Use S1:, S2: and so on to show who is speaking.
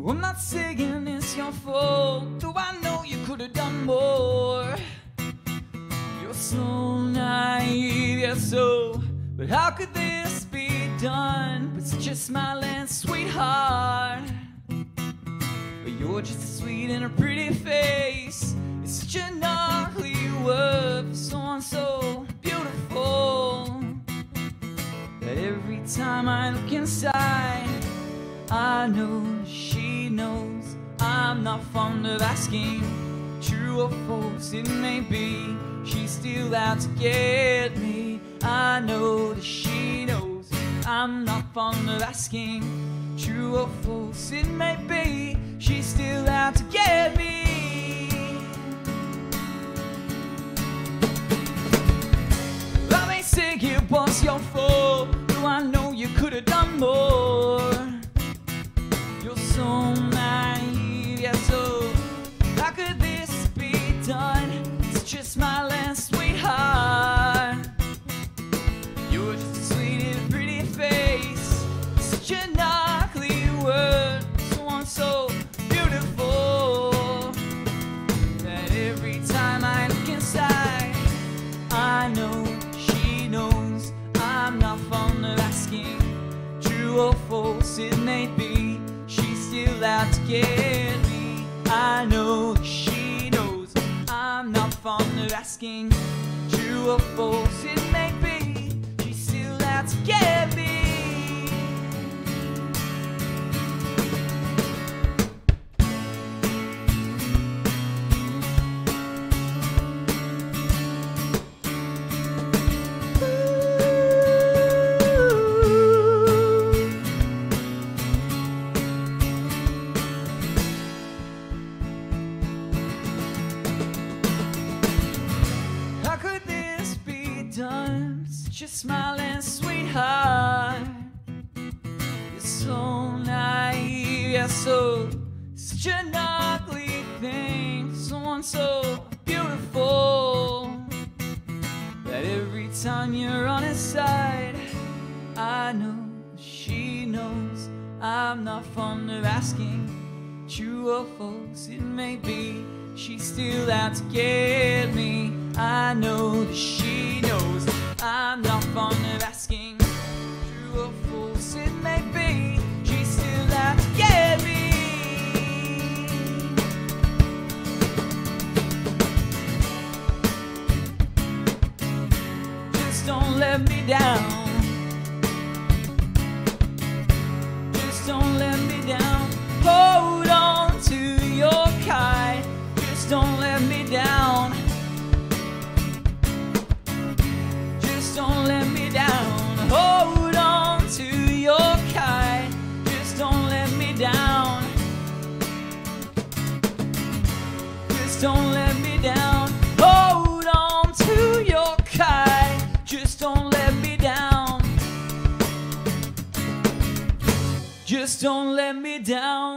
S1: I'm not saying it's your fault, though I know you could have done more. You're so naive, you're so, but how could this be done? But such a smiling sweetheart, but you're just as sweet in a pretty face. It's such an ugly word for someone so beautiful, that every time I look inside, I know she knows I'm not fond of asking. True or false it may be, she's still out to get me. I know that she knows I'm not fond of asking. True or false it may be, she's still out to get me. I may say it was your fault, though I know you could have done more. You're so naive, yeah, so how could this be done? Such a smiling sweetheart, you're just as sweet in a pretty face. Such an ugly word, someone so beautiful, that every time I look inside, I know she knows I'm not fond of asking. True or false it may be, still out to get me. I know she knows I'm not fond of asking. True or false it may be, she's still out to get me. Such a smiling sweetheart, you're so naive, you're so, such an ugly thing, someone so beautiful, that every time you're on his side, I know she knows I'm not fond of asking. True or false it may be, she's still out to get me. I know that she knows I'm not fond of asking. True or false it may be, she's still out to get me. Just don't let me down. Just don't let me down. Hold on to your kite. Just don't let me down. Don't let me down. Hold on to your kite. Just don't let me down. Just don't let me down. Hold on to your kite. Just don't let me down. Just don't let me down.